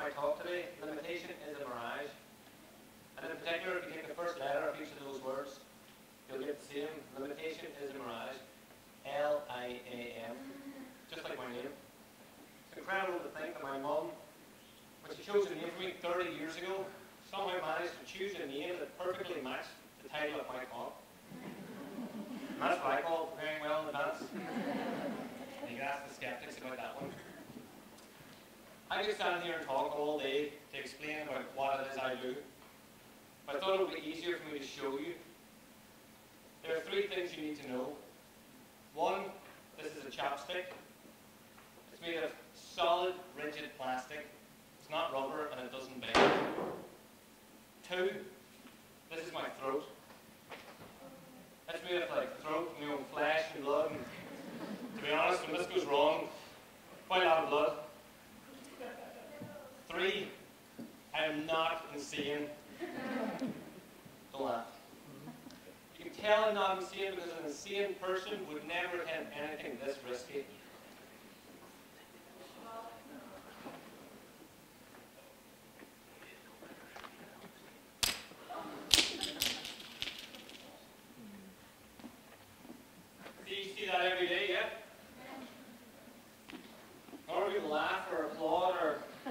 my talk today, limitation is a mirage. And in particular, if you take the first letter of each of those words, you'll get the same. Limitation is a mirage. L-I-A-M. Just like my name. It's incredible to think that my mum, when she chose a name for me 30 years ago, somehow managed to choose a name that perfectly matched the title of my talk. And that's what I call preparing well in advance. And you can ask the skeptics about that one. I could stand here and talk all day to explain about what it is I do. But I thought it would be easier for me to show you. There are 3 things you need to know. 1, this is a chopstick. It's made of solid, rigid plastic. It's not rubber and it doesn't bend. 2, this is my throat. It's made of like throat, you know, flesh and blood. And to be honest, when this goes wrong, quite a lot of blood. 3, I am not insane. Don't laugh. You can tell I'm not insane because an insane person would never attempt anything this risky. You see that every day, yeah? Or people laugh or applaud or...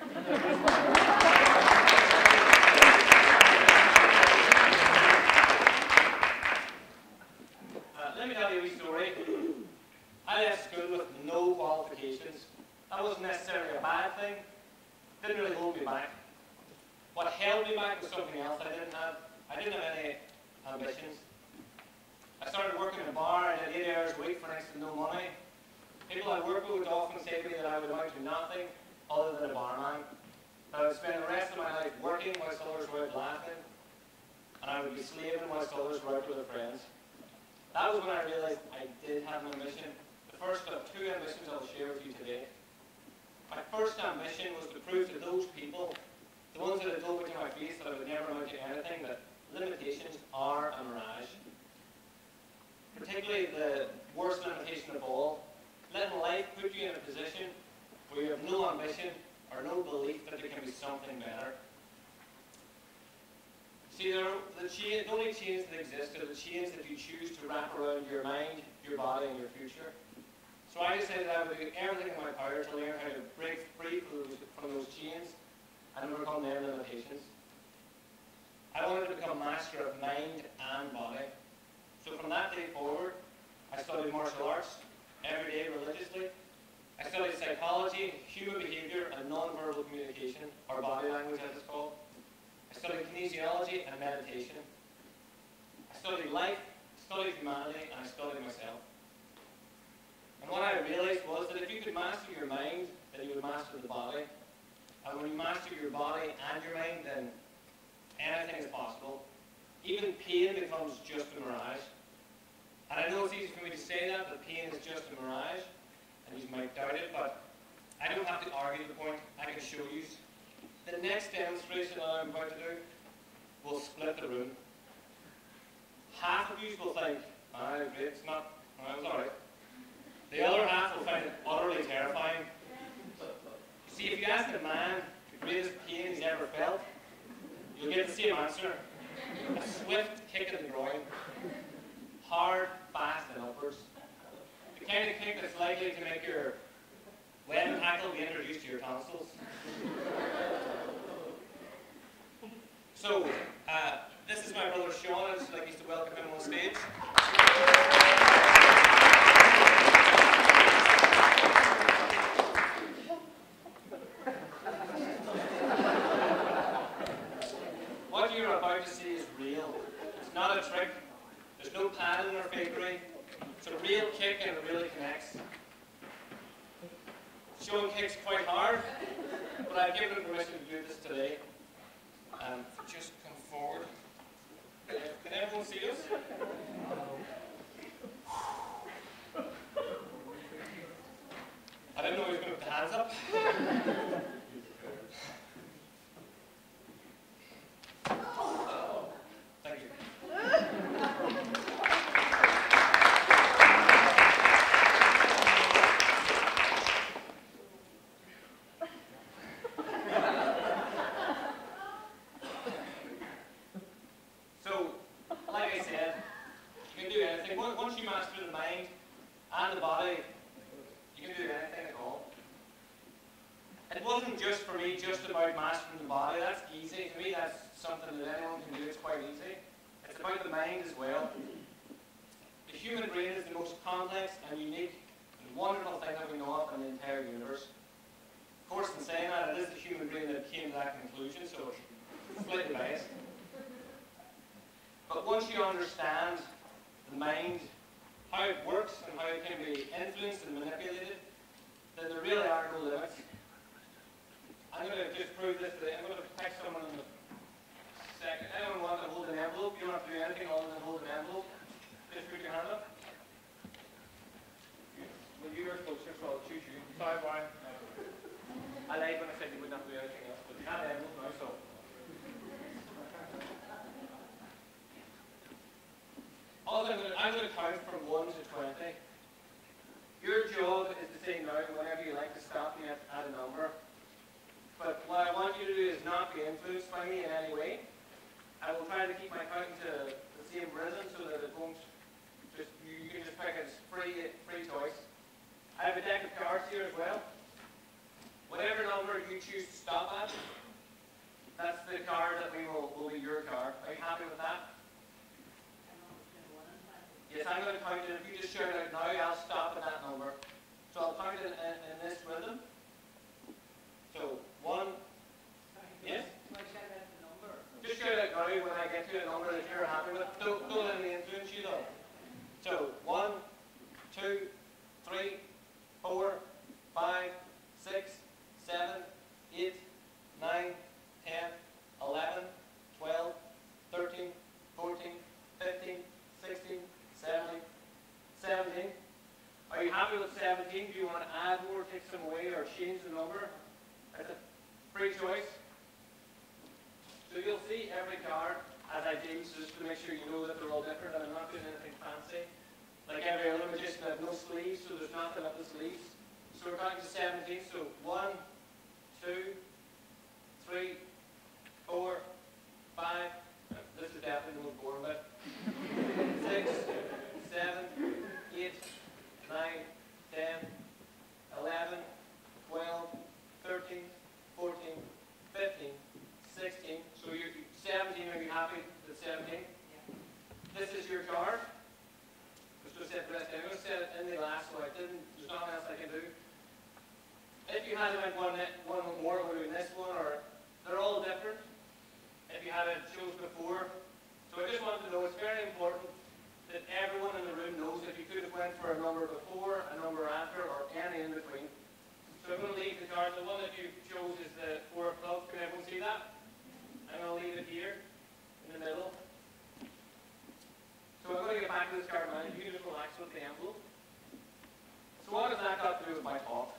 Let me tell you a wee story. I left school with no qualifications. That wasn't necessarily a bad thing. It didn't really hold me back. What held me back was something else I didn't have. I didn't have any ambitions. I started working in a bar. I did 8 hours a week for next to no money. People I worked with would often say to me that I would amount to nothing other than a barman. That I would spend the rest of my life working whilst others were out laughing, and I would be slaving whilst others were out with their friends. That was when I realized I did have an ambition. The first of 2 ambitions I'll share with you today. My first ambition was to prove to those people, the ones that had told me to my face that I would never amount to anything, that limitations are a mirage. Particularly the worst limitation of all, letting life put you in a position where you have no ambition or no belief that there can be something better. See, the only chains that exist are the chains that you choose to wrap around your mind, your body, and your future. So I decided I would do everything in my power to learn how to break free from those chains and overcome their limitations. I wanted to become master of mind and body. So from that day forward, I studied martial arts every day religiously. I studied psychology, human behavior, and non-verbal communication, or body language as it's called. I studied kinesiology and meditation. I studied life, studied humanity, and I studied myself. And what I realized was that if you could master your mind, then you would master the body. And when you master your body and your mind, then anything is possible. Even pain becomes just a mirage. And I know it's easy for me to say that pain is just a mirage, and you might doubt it, but I don't have to argue the point. I can show you. The next demonstration that I'm about to do will split the room. Half of you will think, great, it's not, it's alright. The other half will find it utterly terrifying. You see, if you ask a man the greatest pain he's ever felt, you'll get the same answer. A swift kick in the groin. Hard, fast, and upwards. The kind of kick that's likely to make your wedding tackle be introduced to your tonsils. So, this is my brother Sean. I'd just like to welcome him on stage. What you're about to see is real. It's not a trick. There's no padding or fakery. It's a real kick and it really connects. Sean kicks quite hard, but I've given him permission to do this today. Just come forward. Can everyone see us? I didn't know he was going to put the hands up. Thank you. be just about mastering the body. That's easy. To me, that's something that anyone can do. It's quite easy. It's about the mind as well. The human brain is the most complex and unique and wonderful thing that we know of in the entire universe. Of course, in saying that, it is the human brain that came to that conclusion, so it's slightly biased. But once you understand the mind, how it works and how it can be influenced and manipulated, then there really are no limits. I'm going to just prove this today. I'm going to pick someone in a second. Anyone want to hold an envelope? You don't have to do anything other than hold an envelope. Just put your hand up. Well, you are closer, so I'll choose you. Sorry, Brian. I lied when I said you wouldn't have to do anything else, but you have the envelope now, so. I'm going to count from 1 to 20. Your job is to say now whenever you like to stop me at a number. But what I want you to do is not be influenced by me in any way. I will try to keep my counting to the same rhythm so that it won't just, you can just pick a free choice. I have a deck of cards here as well. Whatever number you choose to stop at, that's the card that will be your card. Are you happy with that? Yes, I'm going to count it. If you just shout out now, I'll stop at that number. So I'll count it in this rhythm. So, 1. Yes? Just shout out now when I get to a number that you're happy with. Don't let me influence you though. So, 1, 2, 3, 4, 5, 6, 7, 8, 9, 10, 11, 12, 13, 14, 15, 16, 17, 17. Are you happy with 17? Do you want to add more, take some away, or change the number? It's a free choice. So you'll see every card as I do, so just to make sure you know that they're all different and I'm not doing anything fancy. Like every other magician, I have no sleeves, so there's nothing up the sleeves. So we're counting to 17. So 1, 2, 3, 4, 5. This is definitely the most boring bit. 6, 7, 8, 9, 10, 11, 12, 13, 14, 15, 16. So you're 17. Are you happy with 17? Yeah. This is your card. I'm going to set it in the last so there's nothing else I can do. If you had went one more, we're doing this one, or they're all different. If you had it chose before. So I just want to know, it's very important that everyone in the room knows if you could have went for a number before, a number after, or any in between. So I'm going to leave the card. The one that you chose is the 4 of clubs. Can everyone see that? I'm going to leave it here in the middle. So I'm going to get back to this card now. You can just relax with the envelope. So what has that got to do with my talk?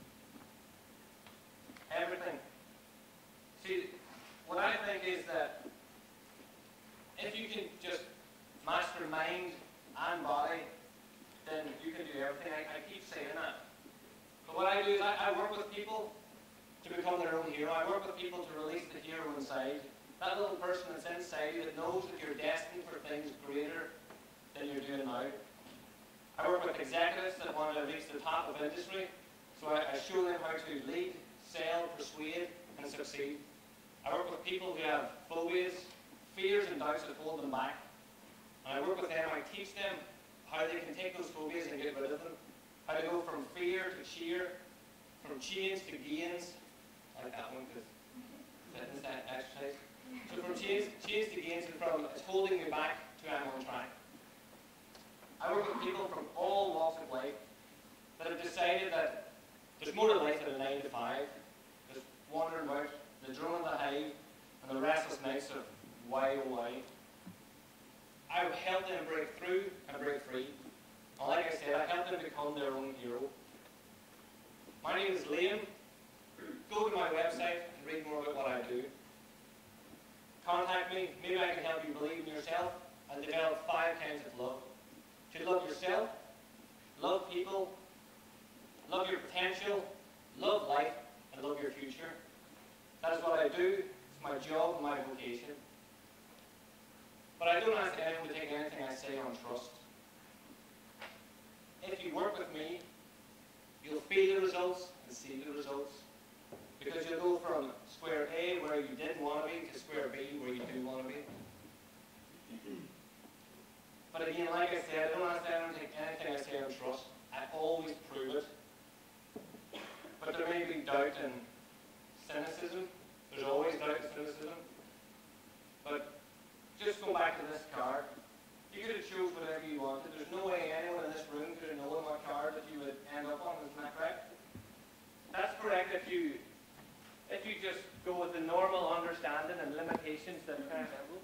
Everything. See, what I think is that if you can just master mind and body, then you can do everything. I keep saying that. But what I do is I work with people to become their own hero. I work with people to release the hero inside. That little person that's inside you that knows that you're destined for things greater than you're doing now. I work with executives that want to reach the top of industry, so I show them how to lead, sell, persuade, and succeed. I work with people who have phobias, fears and doubts that hold them back. And I work with them, I teach them how they can take those phobias and get rid of them. How to go from fear to cheer, from chains to gains. I like that one because fitness exercise. So from chains to gains, and from it's holding me back to I'm on track. I work with people from all walks of life that have decided that there's more to life than a 9 to 5. Just wandering about, the drone of the hive, and the restless nights of why oh why. I help them break through and break free. And like I said, I help them become their own hero. My name is Liam. Go to my website and read more about what I do. Contact me. Maybe I can help you believe in yourself and develop 5 kinds of love. To love yourself, love people, love your potential, love life, and love your future. That is what I do. It's my job and my vocation. But I don't ask anyone to take anything I say on trust. If you work with me, you'll feel the results and see the results. Because you'll go from But again, like I said, I don't ask anyone to take anything I say on trust. I always prove it. But there may be doubt and cynicism. There's always doubt and cynicism. But just go back to this card. You could have chose whatever you wanted. There's no way anyone in this room could have known what card that you would end up on. Isn't that correct? That's correct if you just go with the normal understanding and limitations that kind of